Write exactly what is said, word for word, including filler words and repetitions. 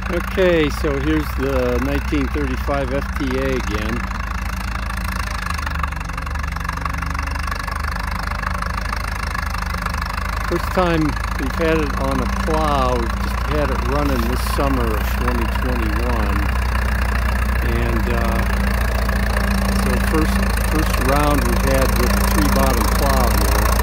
Okay, so here's the nineteen thirty-five F T A again. First time we've had it on a plow, we've just had it running this summer of twenty twenty-one. And uh, so first, first round we've had with the three bottom plow here.